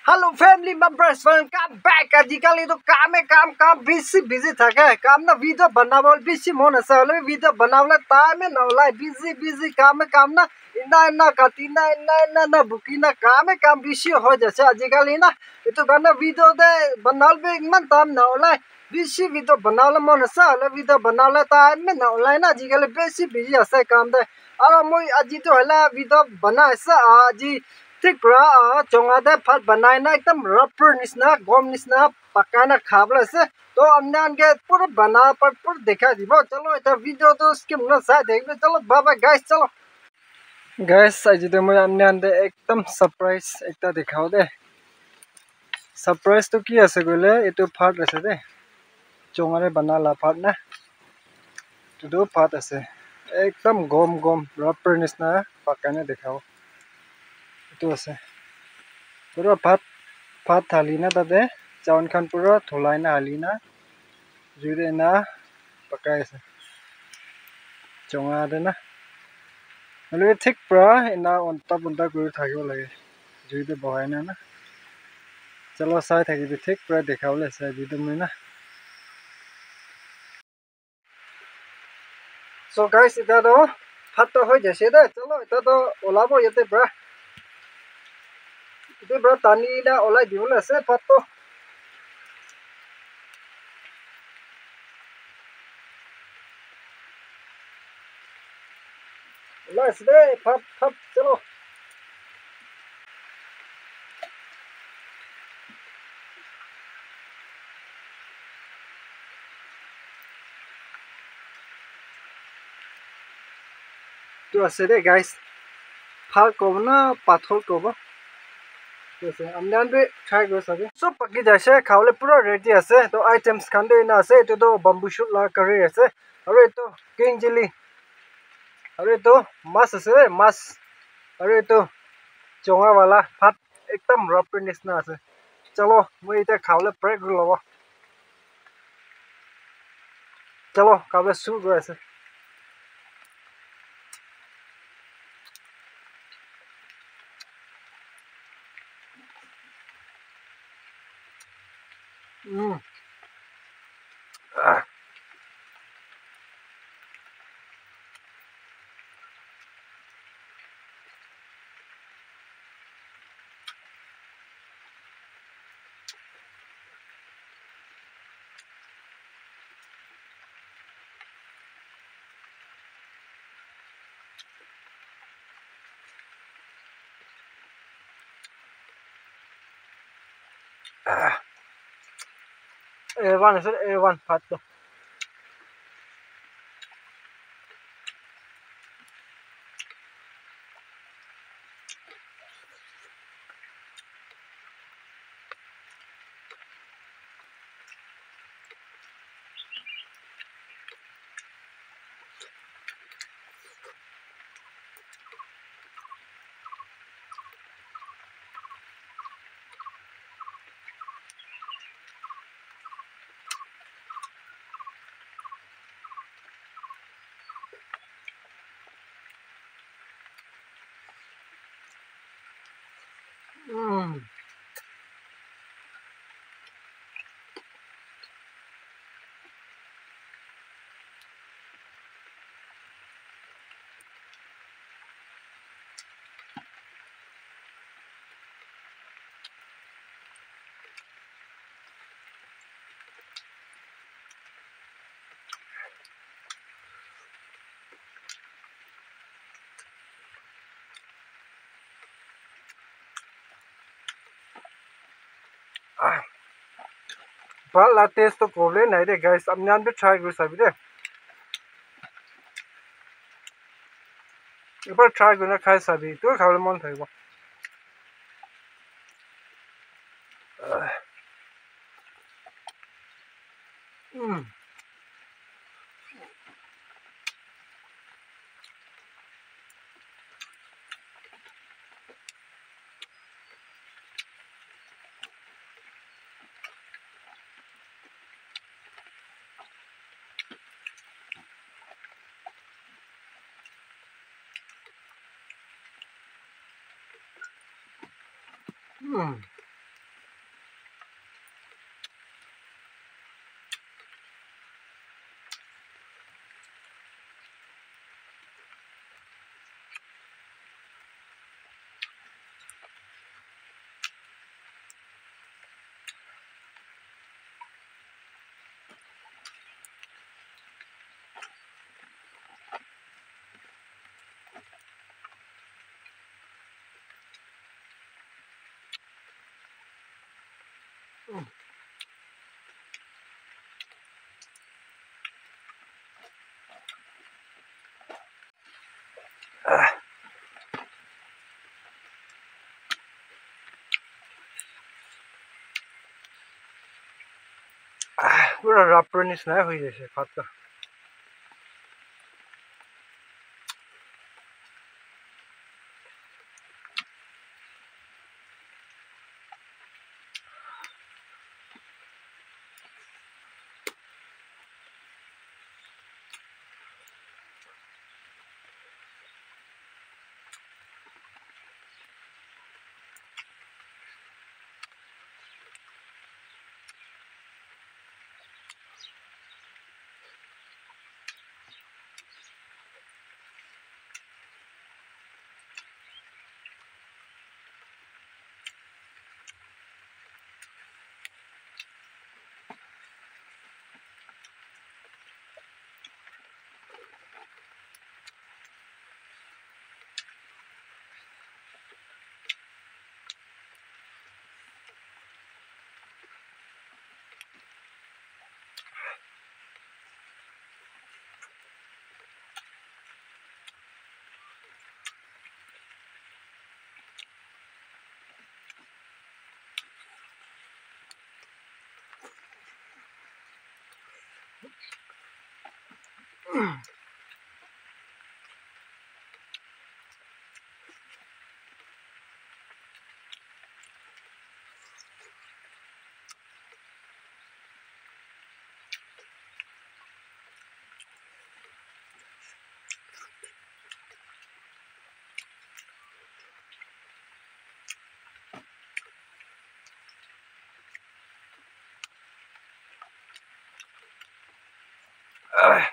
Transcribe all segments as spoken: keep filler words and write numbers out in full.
Hello family members, welcome back. আজিকালি তো কামে কাম কাম বেশি বিজি থাকে কাম না ভিডিও বানাবো বেশি মন আছে হলে ভিডিও বানাবলে টাইমে নলাই বিজি বিজি কামে কাম না ইনা ইনা কাটি না ইনা ইনা না বুকি না কামে কাম বেশি হয়ে যাচ্ছে আজিকালি না এতো গানা ভিডিও দে বানালবে ইমান টাইম নলাই বেশি ভিডিও বানালে মন আছে হলে ভিডিও বানালে টাইমে নলাই না আজিকালি বেশি বিজি আছে কাম দে আর মই আজি তো হলা ভিডিও বানাইছে আজি ঠিক পৰা চঙাতে ভাত বনাই না একদম ৰবৰ নিচিনা গম নিচিনা পকাই না খাবলৈ আছে তো আপোনালোকে পুৰা বনা পুৰা দেখাই দিব চলো এটা ভিডিঅ'টো স্কিপ নচাই থাকিব চলো বাবা গাইছ চলো গাইছ আজিতো মই আপোনালোকে একদম ছাৰপ্ৰাইজ এটা দেখাও দে ছাৰপ্ৰাইজটো কি আছে গ'লে এইটো ভাত আছে দে চঙাৰে বনালা ভাত না এইটো ভাত আছে একদম গম গম ৰবৰ নিচিনা পকাই না দেখাও itu আছে পুরা ভাত ভাত থালি না তাতে চাউন খান পুরা ধুলাই না হালি না জুইৰে না পকাই আছে চঙা দে না হলে ঠিক পুরা এনা অন্তা বন্তা কৰি থাকিব লাগে জুইতে বহাই না না চলো চাই থাকিবি ঠিক পুরা দেখাবলৈ আছে ভিডিঅ' মই না সো গাইস এটা তো ভাতটো হৈ যাইছে দে চলো এটা তো ওলাব ইয়াতে পুরা itu bro tani na olai diule ase patto olai ase de pat pat chalo tu ase de guys phal kobo na pathol kobo আমনানবে ট্রাই করে সাবি সব পাকি যাইছে খাওলে পুরো রেডি আছে তো আইটেমস খান দে না আছে এটা তো বাম্বু শুট লা কারি আছে আর এটো কিং চিলি আর এটো মাছ আছে মাছ আর এটো চঙা वाला ভাত একদম রপের নিচিনা আছে চলো মই এটা খাওলে ব্রেক লব চলো খাবে শুরু করে আছে Mm. Ah. Ah. Evan is it Evan Pato. Mm. But la taste to problem nahi de guys ab nan bhi try kar sabi de ebar try kar khai sabi to khawle mon thaibo mm mm Mm. Ah, ah, পুরা রাপ্রের নিচিনাই হৈ গৈছে ভাতটা Ah,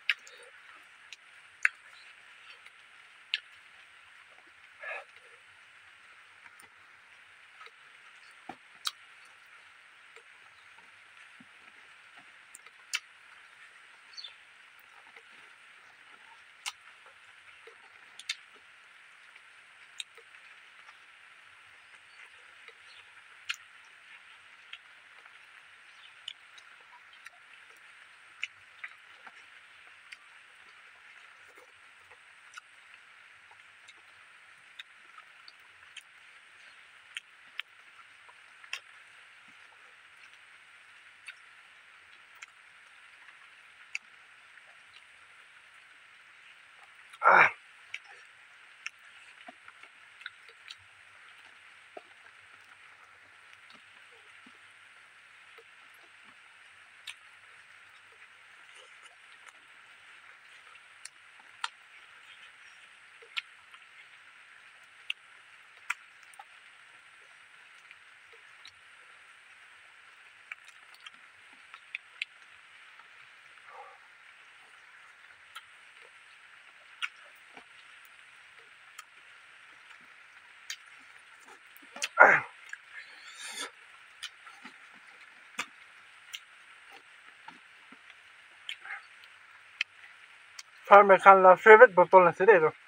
ah. Farmer Khan's favorite bottle আছে দেই এইটো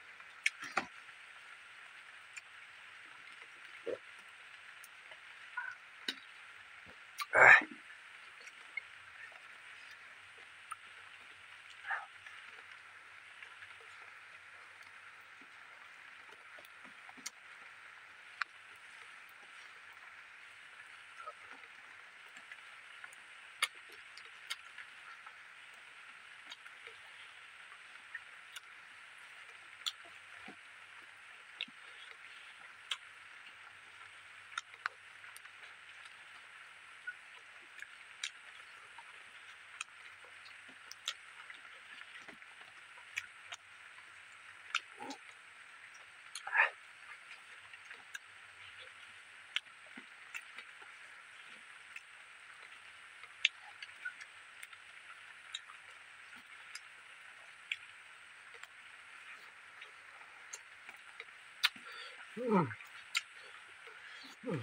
Mm. Mm.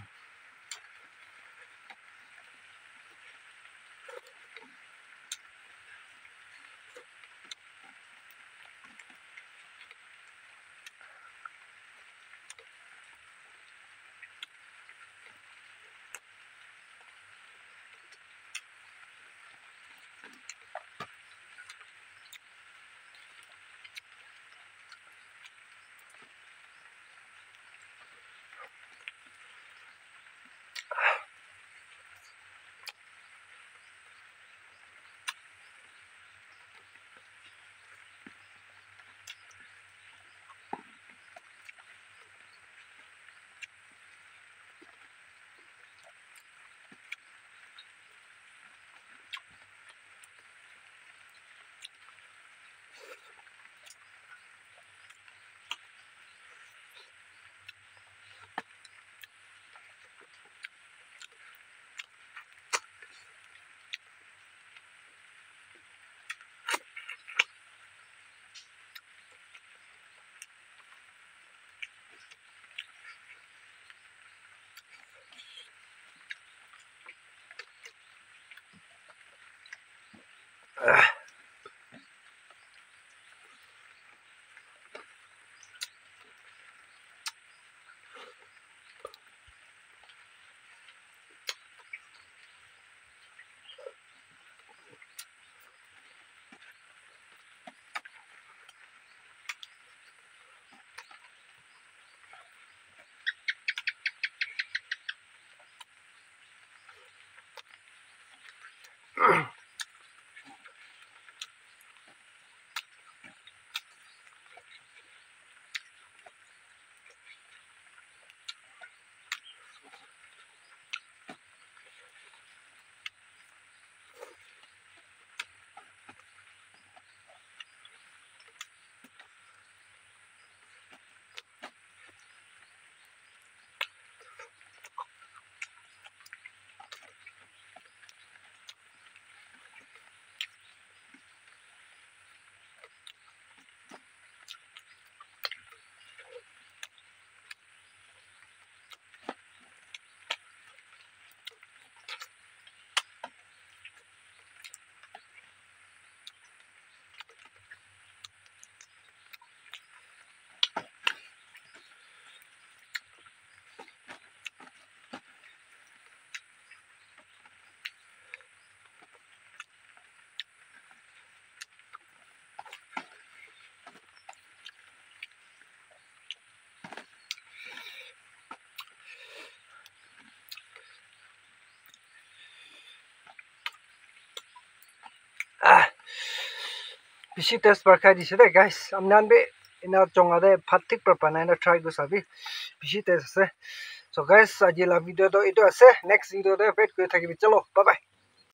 Bishi test par khai dise de guys amnan be ina chonga de phatik par panai na try go sabi bishi test ase so guys ajila video to ito ase next video de wait koi thakibi chalo bye bye